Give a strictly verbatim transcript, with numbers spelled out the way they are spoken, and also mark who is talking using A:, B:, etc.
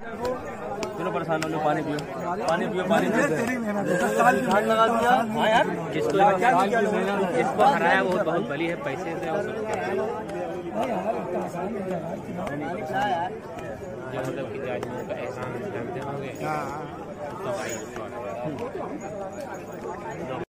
A: चलो परेशान हो लो, पानी पियो, पानी पियो, पानी पियो। धान लगा दिया। हाँ यार,
B: जिसको जिसको हराया वो बहुत बली है, पैसे से जो मतलब कि आज उनका एहसान जानते होंगे।